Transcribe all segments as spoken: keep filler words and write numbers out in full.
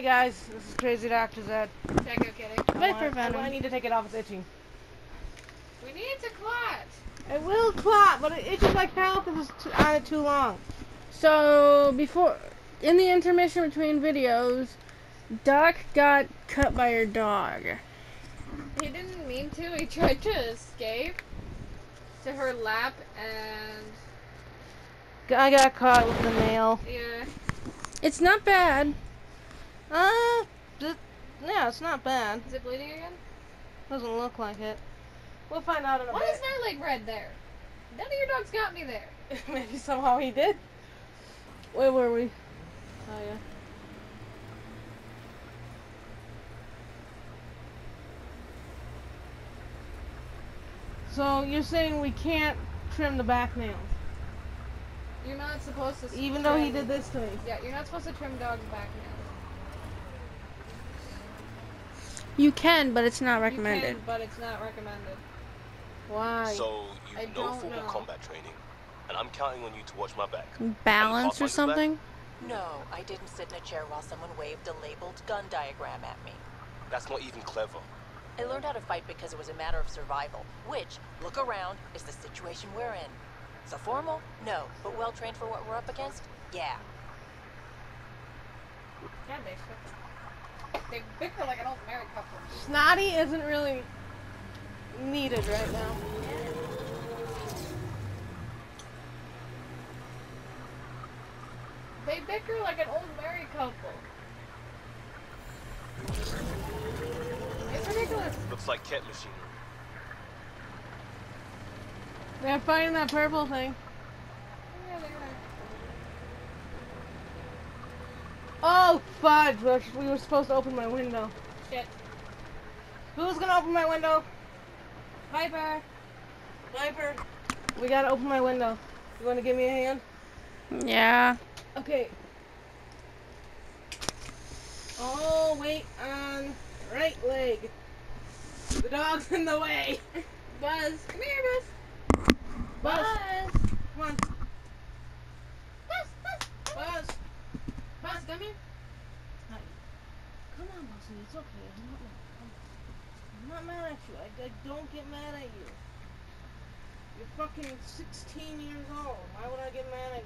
guys, this is Crazy Doctor Zed. Psycho Kitty. Wait for Venom. I need to take it off, it's itching. We need to clot. It will clot, but it itches like hell if it's on it too long. So, before, in the intermission between videos, Doc got cut by her dog. He didn't mean to. He tried to escape to her lap and... I got caught with the nail. Yeah. It's not bad. Uh, just, yeah, it's not bad. Is it bleeding again? Doesn't look like it. We'll find out in a Why bit. is my leg red there? None of your dogs got me there. Maybe somehow he did. Where were we? Oh, yeah. So, you're saying we can't trim the back nails? You're not supposed to... Even trim, though he did this to me? Yeah, you're not supposed to trim dogs' back nails. You can, but it's not recommended. You can, but it's not recommended. Why? So, you I know don't formal know. combat training, and I'm counting on you to watch my back. Balance or Pathfinder's something? No, I didn't sit in a chair while someone waved a labeled gun diagram at me. That's not even clever. I learned how to fight because it was a matter of survival, which, look around, is the situation we're in. So formal? No. But well-trained for what we're up against? Yeah. Yeah, they They bicker like an old married couple. Snotty isn't really needed right now. They bicker like an old married couple. It's ridiculous. Looks like cat machinery. They're fighting that purple thing. Yeah, they are. Oh, fudge! We were supposed to open my window. Shit. Who's gonna open my window? Viper. Viper. We gotta open my window. You wanna give me a hand? Yeah. Okay. Oh, wait on right leg. The dog's in the way. Buzz. Come here, Buzz. Buzz. Buzz. Come on. Buzz. Buzz. Buzz. Buzz, come here. Hi. Come on, Buzzy. It's okay. I'm not mad. I'm not mad at you. I, I don't get mad at you. You're fucking sixteen years old. Why would I get mad at you?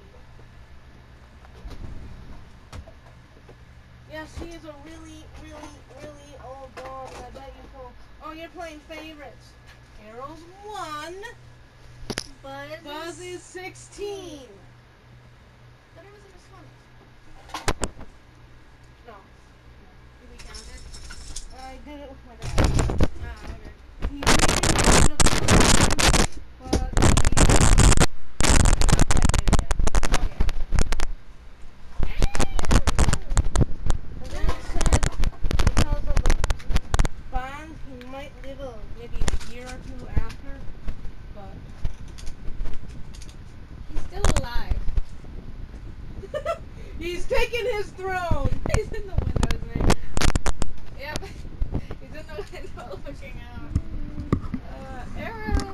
Yes, he is a really, really, really old dog. I bet you so. Oh, you're playing favorites. Arrow's one. Buzz. Buzz is sixteen. But it was in the swamp. No. Did we count it? I did it with my dad. Ah, okay. He really should have done it, but he not quite there yet. The dad said because of the bond, he might live a, maybe a year or two after, but He's still alive. he's taking his throne. He's in the window, isn't he? Yep. He's in the window looking out. Uh, Arrow.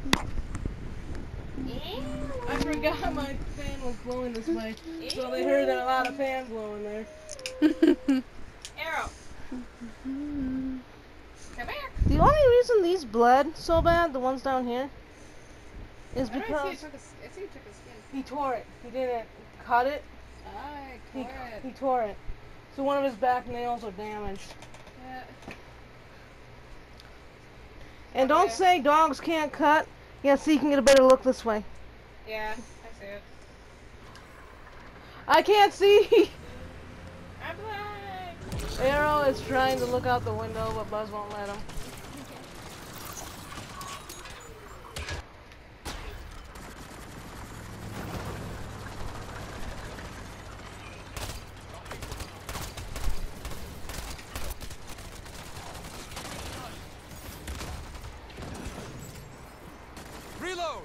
I forgot my fan was blowing this way, so they heard a lot of fan blowing there. Arrow. Come here. The only reason these bled so bad, the ones down here, is I don't see because he took a, I see he took a skin. he tore it. He didn't cut it. I He, tore it. he tore it. So one of his back nails are damaged. Yeah. And don't Okay. say dogs can't cut. Yeah, so you can get a better look this way. Yeah, I see it. I can't see. I'm blind. Arrow is trying to look out the window, but Buzz won't let him. Reload!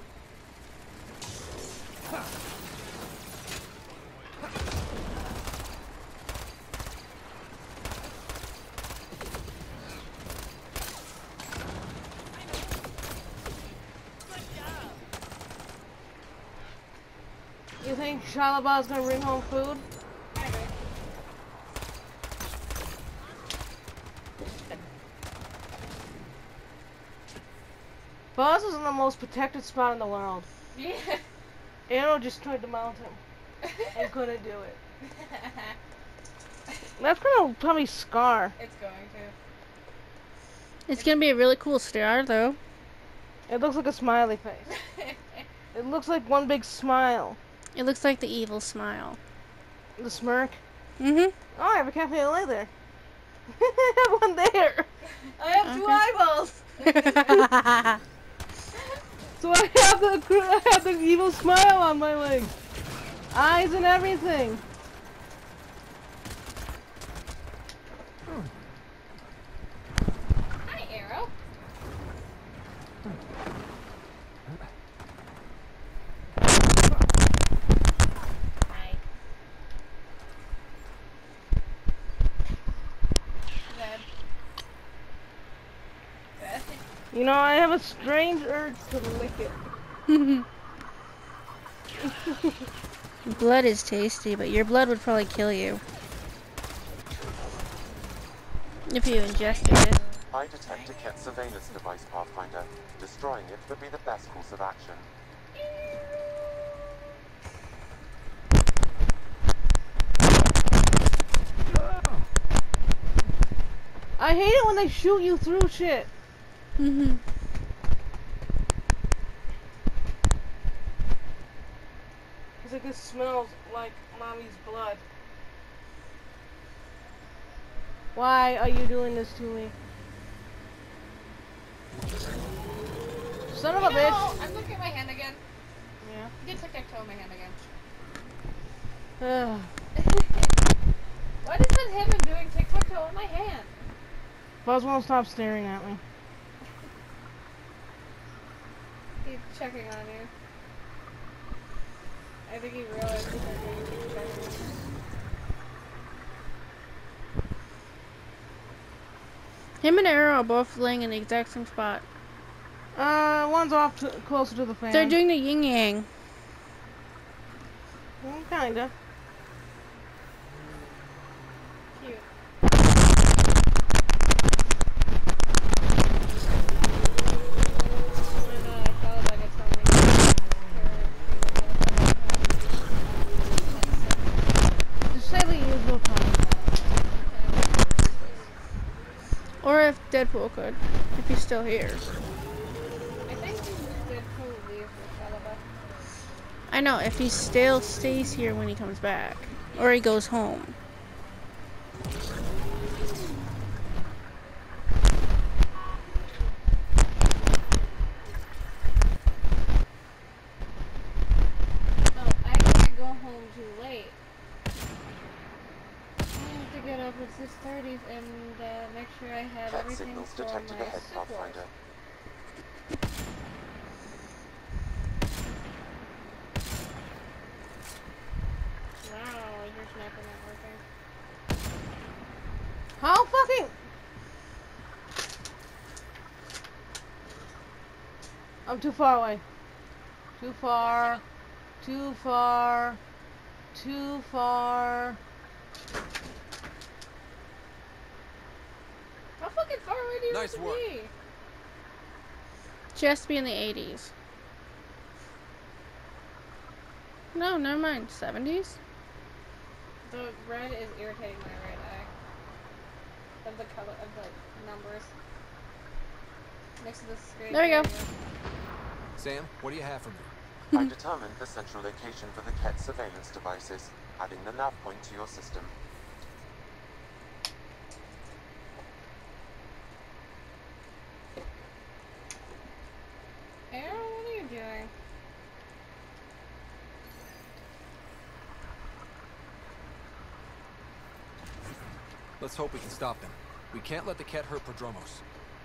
You think Shalaba's gonna bring home food? Buzz is in the most protected spot in the world. Yeah. Arrow just tried to mount him and couldn't do it. That's gonna probably scar. It's going to. It's gonna be a really cool star, though. It looks like a smiley face. It looks like one big smile. It looks like the evil smile. The smirk. Mm-hmm. Oh, I have a cafe au lait there. I have one there. I have two Okay. eyeballs. So I have the I have the evil smile on my leg. Eyes and everything. Hi, Arrow. Hi. Good. Good. You know, I have a strange urge to lick it. Blood is tasty, but your blood would probably kill you if you ingested it. I detect a Ket surveillance device, Pathfinder. Destroying it would be the best course of action. I hate it when they shoot you through shit. Mm-hmm. It's like it smells like mommy's blood. Why are you doing this to me? Son of a You know, bitch. I'm looking at my hand again. Yeah. Get tic-tac-toe in my hand again. Ugh. What is with him and doing tic-tac-toe in my hand? Buzz won't stop staring at me. He's checking on you. I think he realized he's not doing tic-tac-toe. Him and Arrow are both laying in the exact same spot. Uh, one's off to, closer to the fan. They're doing the yin yang. Mm, kinda. Cute. I know, I thought about it something. Just say the usual time. Or if Deadpool could, if he's still here. I think Deadpool leaves with Caliber. I know, if he still stays here when he comes back. Or he goes home. No, I can't go home too late. I have to get up at six thirty and uh, make sure I have Ket everything signals for detected my ahead, support. Pathfinder. Wow, your sniper not working. How fucking... I'm too far away. Too far. Too far. Too far. How fucking far away do you Nice have to work. be? She has to be in the eighties. No, never mind. seventies? The red is irritating my right eye. Of the color of the numbers. Next to the screen. There you go. Sam, what do you have for me? I determined the central location for the Ket surveillance devices, adding the nav point to your system. Aaron, what are you doing? Let's hope we can stop them. We can't let the Ket hurt Prodromos.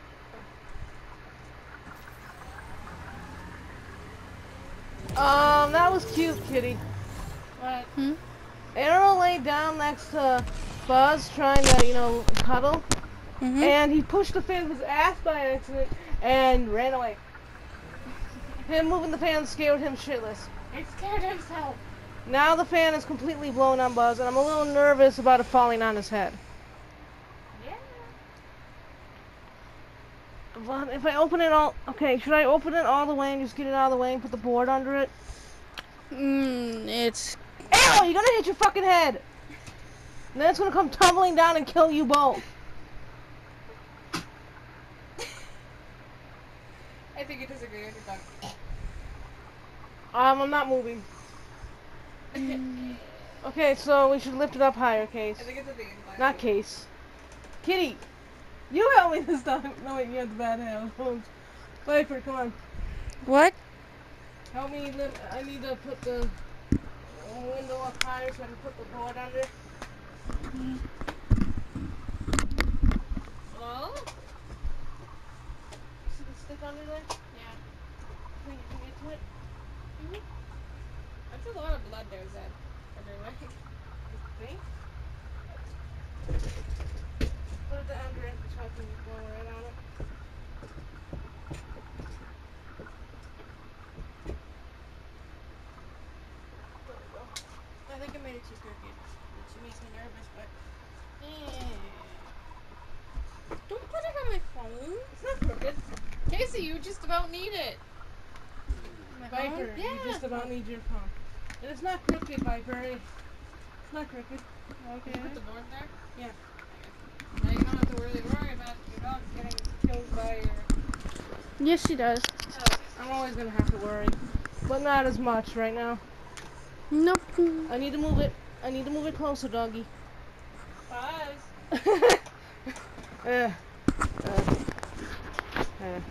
Um, that was cute, kitty. What? Hmm? Arrow laid down next to Buzz trying to, you know, cuddle. Mm-hmm. And he pushed the fan with his ass by accident and ran away. Him moving the fan scared him shitless. He scared himself. Now the fan is completely blown on Buzz, and I'm a little nervous about it falling on his head. Yeah. But if I open it all, okay, should I open it all the way and just get it out of the way and put the board under it? Mm, it's Ow! You're gonna hit your fucking head! And then it's gonna come tumbling down and kill you both. I think you disagree with your dog. Um, I'm not moving. Okay, so we should lift it up higher, Case. I think it's a the incline. Not Case. Kitty! You help me this time. No, wait, you have the bad headphones. Viper, come on. what? Help me lift. I need to put the window up higher so I can put the board under. Well, You see the stick under there? yeah. Think you can get to it? That's a lot of blood there, Zed. Everywhere. Think? Put it under it so I can go right on it. There we go. I think I made it too crooked, which makes me nervous, but eh. Don't put it on my phone. It's not crooked. Casey, you just about need it. Viper, Yeah. you just about need your phone. And it's not crooked, Viper. It's not crooked. Okay. Put the board there? Yeah. Now you don't have to really worry about your dog getting killed by your... Yes, she does. I'm always gonna have to worry, but not as much right now. Nope. I need to move it. I need to move it closer, doggy. Buzz. uh, uh, uh.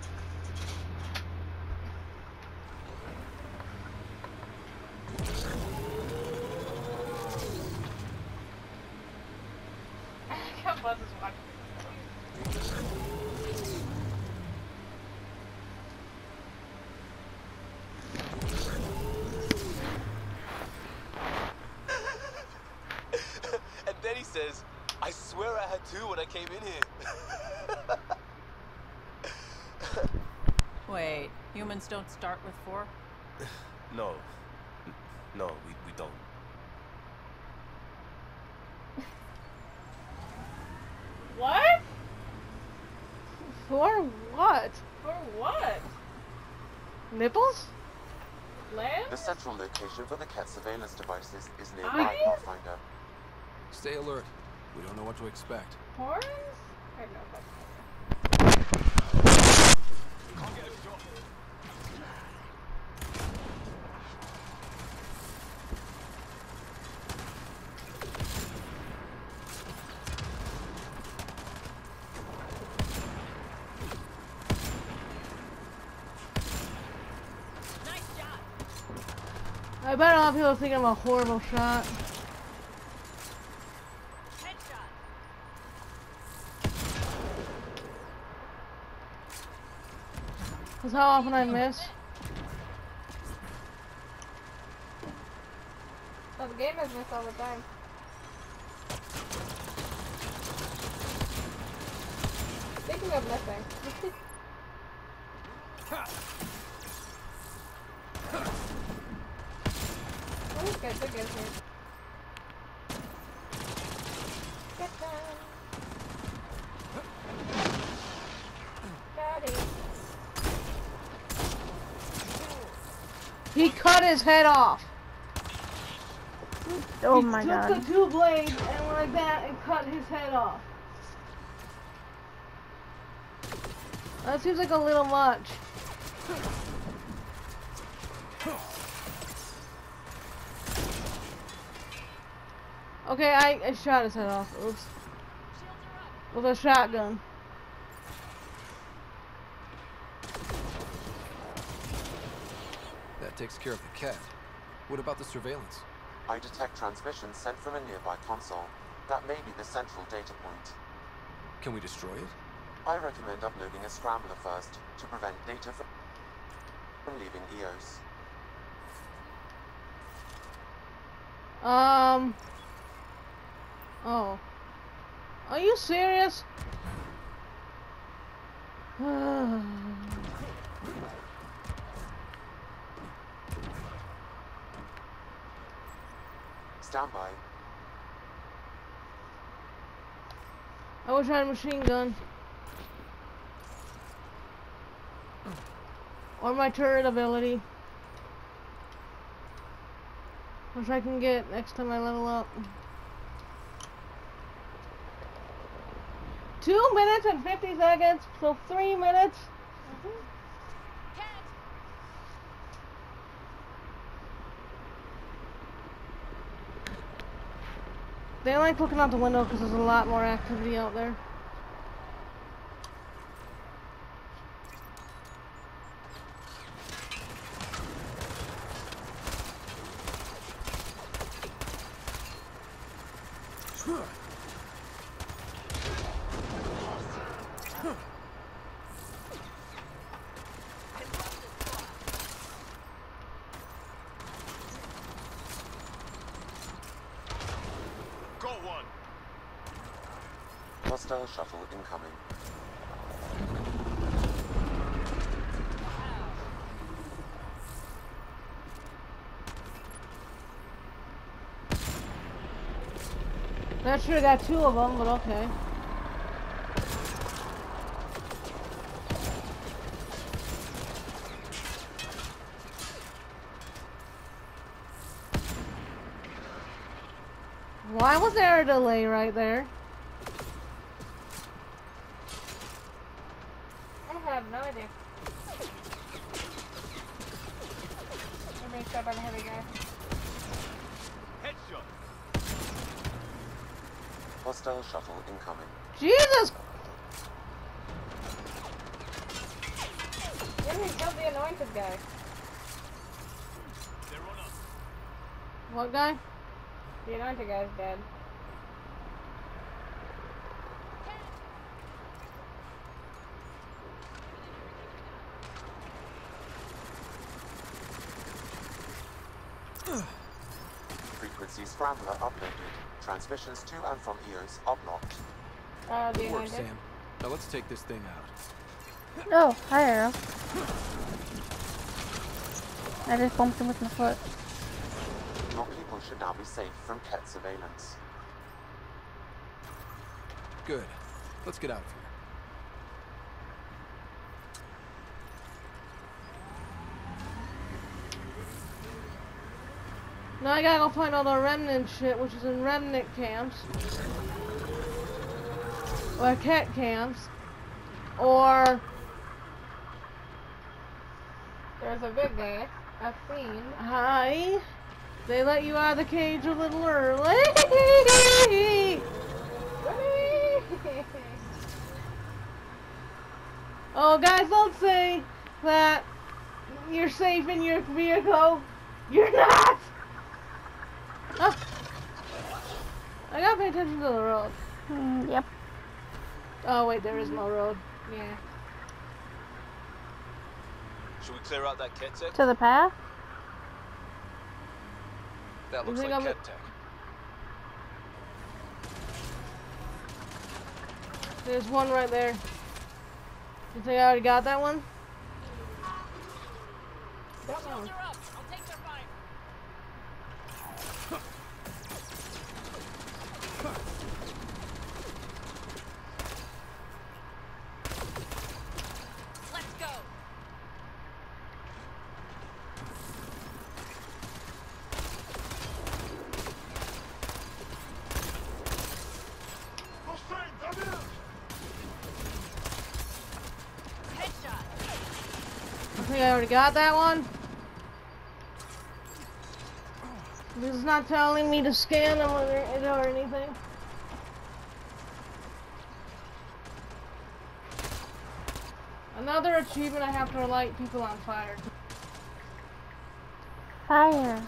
Buzz is watching. And then he says, I swear I had two when I came in here. Wait, humans don't start with four? No. N- No, we, we don't. What? For what? For what? Nipples? Lamb? The central location for the cat surveillance devices is I- nearby, Pathfinder. Stay alert. We don't know what to expect. Horns? I have no fucking I bet a lot of people think I'm a horrible shot. Cause how often I miss. Oh, the game has missed all the time. Speaking of missing. Oh, these guys are good here. Get them. Got it. He cut his head off. Oh he my took god. the two blades and went like that and cut his head off. That seems like a little much. Okay, I, I shot his head off. Oops. With a shotgun. That takes care of the cat. What about the surveillance? I detect transmissions sent from a nearby console. That may be the central data point. Can we destroy it? I recommend uploading a scrambler first to prevent data from from leaving E O S. Um. Oh. Are you serious? Stand by. I wish I had a machine gun. Or my turret ability. Which I can get next time I level up. Two minutes and fifty seconds, so three minutes. Mm-hmm. They like looking out the window because there's a lot more activity out there. Hostile shuttle incoming. Not sure I got two of them, but okay. Why was there a delay right there? I have no idea. I'm being shot by the heavy guy. Headshot. Hostile shuttle incoming. Jesus! The enemy killed the anointed guy. They're on us. What guy? The anointed guy's dead. Frequency scrambler uploaded. Transmissions to and from E O S are blocked. Uh, the Good work, anointed. Sam. Now let's take this thing out. Oh, hi Arrow. I just bumped him with my foot. Your people should now be safe from Ket surveillance. Good. Let's get out of here. Now I gotta go find all the remnant shit, which is in remnant camps. Or cat camps. Or... There's a big guy. A fiend. Hi. They let you out of the cage a little early. Oh, guys, don't say that you're safe in your vehicle. You're not. Oh. I gotta pay attention to the road. Mm, yep. Oh, wait, there is no road. Yeah. Should we clear out that Ket tech? To the path? That You looks think like I'm- Ket tech. There's one right there. You think I already got that one? Don't know. I think I already got that one. This is not telling me to scan them or, or anything. Another achievement, I have to light people on fire. Fire.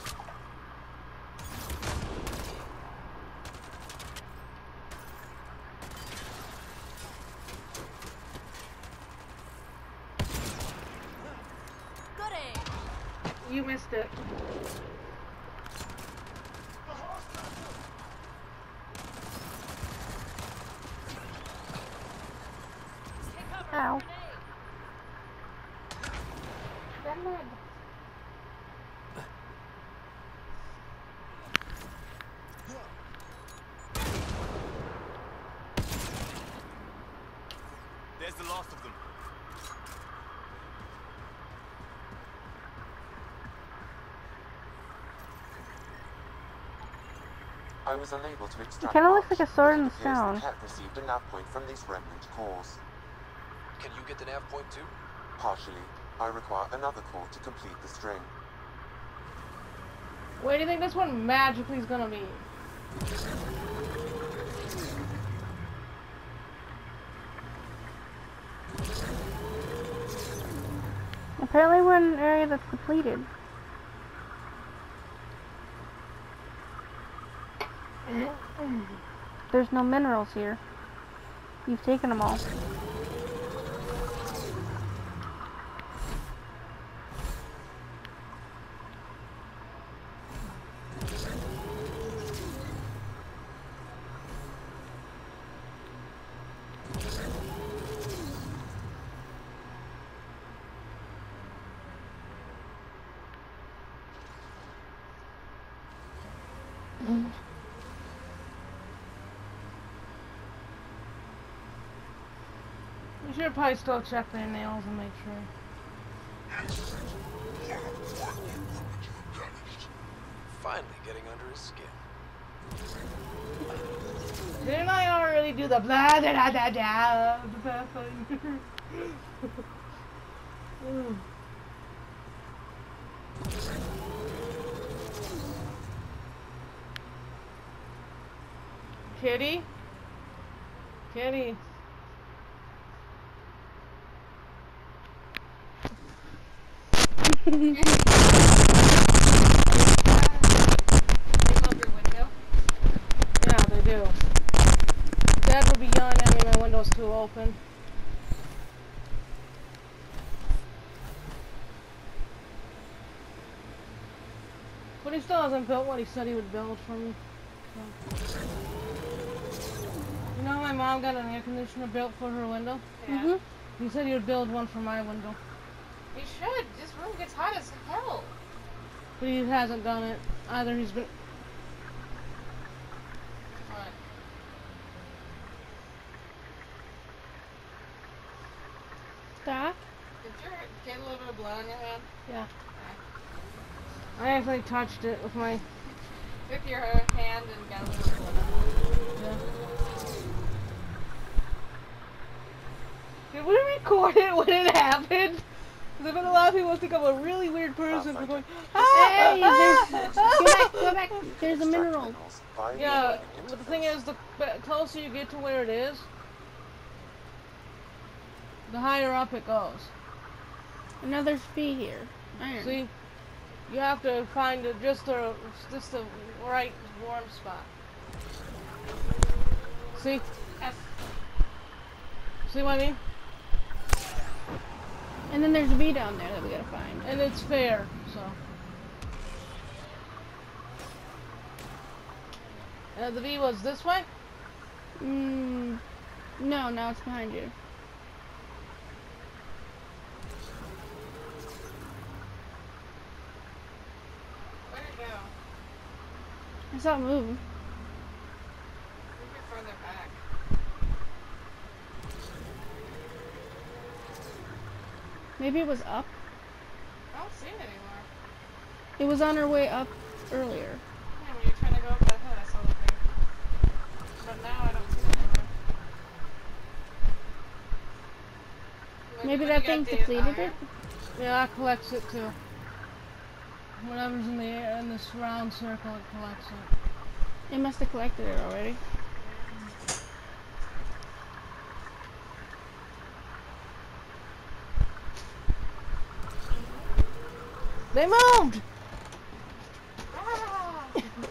You missed it. Ow. There's the last of them. I was unable to extract kinda looks much, like a sword but in it the appears stone. the cat received a nav point from these remnant cores. Can you get the nav point too? Partially, I require another core to complete the string. Where do you think this one magically is gonna be? Apparently we're in an area that's depleted. There's no minerals here. You've taken them all. You should probably still check their nails and make sure. Finally getting under his skin. Didn't I already do the blah da da da da of the Pathfinder? Mm. Kitty? Kitty. Yeah, they do. Dad would be yelling at me my window's too open. But he still hasn't built what he said he would build for me. So. You know how my mom got an air conditioner built for her window? Yeah. Mm-hmm. He said he would build one for my window. You should. This room gets hot as hell. But he hasn't done it. Either he's been... What? Stop. Did you get a little bit of blood on your hand? Yeah. I actually touched it with my... With your hand and got a little bit of blood. Yeah. Did we record it when it happened? Because I bet a lot of people think I'm a really weird person for going, ah, Hey, ah, there's, ah, go back, go back. There's a Extract mineral. minerals via your Yeah, mining but the interface. thing is, the be- closer you get to where it is, the higher up it goes. Another speed here. Iron. See, you have to find a, just the just the right warm spot. See? F. See what I mean? And then there's a bee down there that we gotta find. And it's fair, so. And the V was this way? Mm, no, now it's behind you. Where'd it go? I saw it move. Move it further back. Maybe it was up. I don't see it anymore. It was on our way up earlier. Yeah, when you're trying to go up that hill, I saw the thing. But now I don't see it anymore. Maybe when that you thing got the depleted iron- it? Yeah, that collects it too. Whatever's in the air, in this round circle, it collects it. It must have collected it already. They moved! Ah!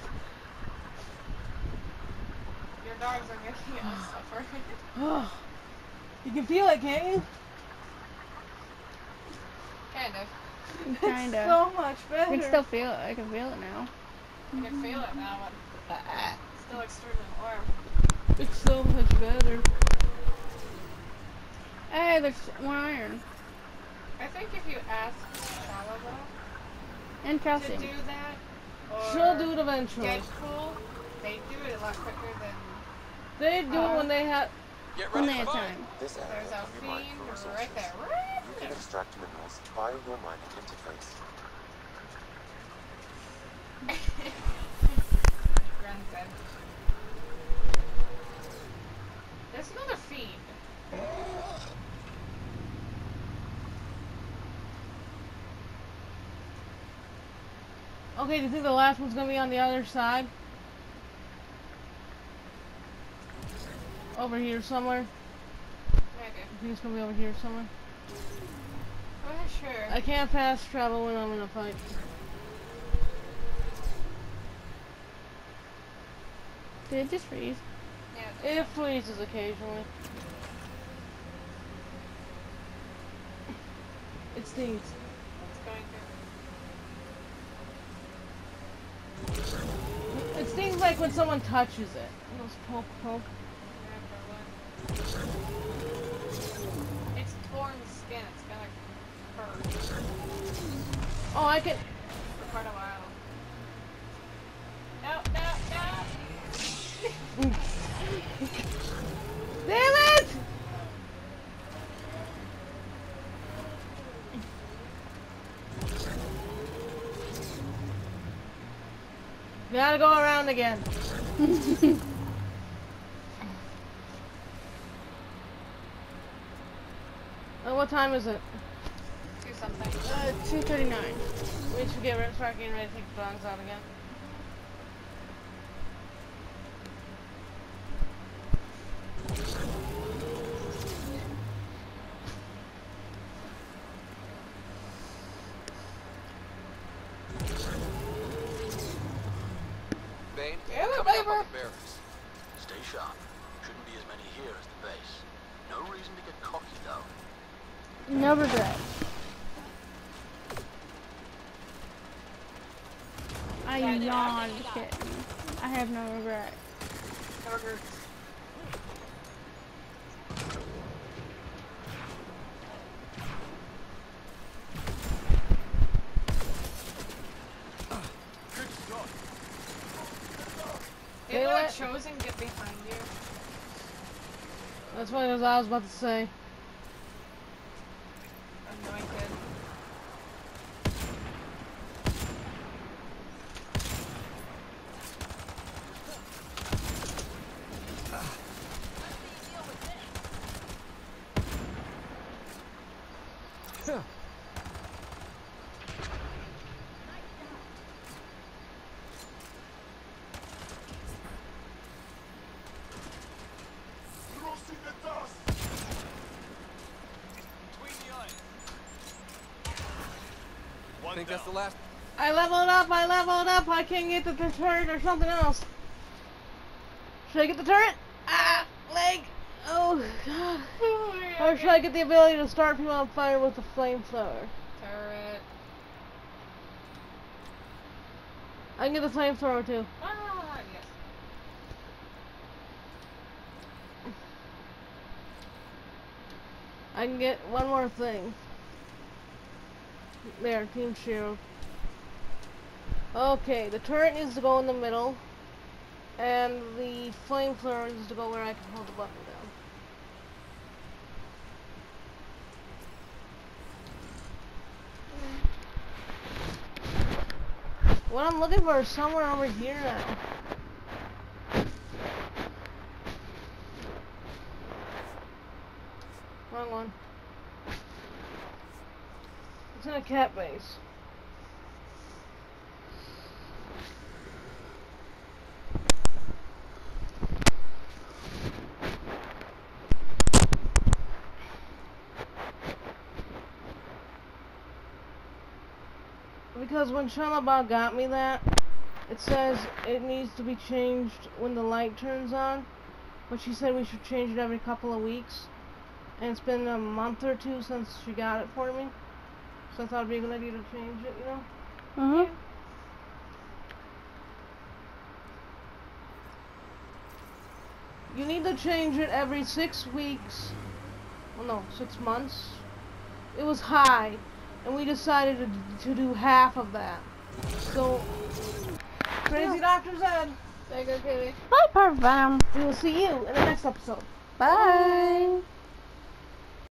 Your dogs are making us suffer. Oh, you can feel it, can't you? Kind of. Kinda. So much I better. can still feel it. I can feel it now. You can feel it now, but it's still extremely warm. It's so much better. Hey, there's more iron. I think if you ask Shalaba And to calcium. do that, or She'll do it eventually. Deadpool, they do it a lot quicker than They do it when they have. Get When ready they to had fight. time. This area there's a can be mined fiend for resources. right there. Right You can there. extract minerals via your mining interface. Ren said. Okay, do you think the last one's gonna be on the other side? Over here somewhere? Maybe. I think it's gonna be over here somewhere. I'm not sure. I can't fast travel when I'm in a fight. Did it just freeze? Yeah. It freezes occasionally. It stings. It's going to. It stings like when someone touches it. Those poke poke. It's torn skin. It's gonna hurt Oh, I can. for quite a while. No, no, no! Damn it! Gotta go around again. Uh, what time is it? Do something. Uh, two thirty-nine. We should get ready, start getting ready to take the dogs out again. Bane, Yeah, coming up whatever. on the barracks. Stay sharp. Shouldn't be as many here as the base. No reason to get cocky, though. No regret. I Yeah, yeah. yawned, kitten. I have no regret. Burgers. Hey, Did what? let Chosen get behind you? That's what I was, I was about to say. Anointed. I think that's the last. I leveled up, I leveled up, I can't get the, the turret or something else. Should I get the turret? Ah, leg. Oh, God. Or should I get the ability to start people on fire with the flamethrower? Turret. I can get the flamethrower too. Ah, yes. I can get one more thing. There, Team Shield. Okay, the turret needs to go in the middle, and the flamethrower needs to go where I can hold the button down. What I'm looking for is somewhere over here now. Wrong one. It's in a cat base. Because when Shalabah got me that, it says it needs to be changed when the light turns on, but she said we should change it every couple of weeks, and it's been a month or two since she got it for me, so I thought it'd be a good idea to change it, you know? Uh-huh. You need to change it every six weeks, well no, six months. It was high, and we decided to, to do half of that. So, Crazy Doctor Zed. There you go, Kaylee. Bye, Parvam. We will see you in the next episode. Bye.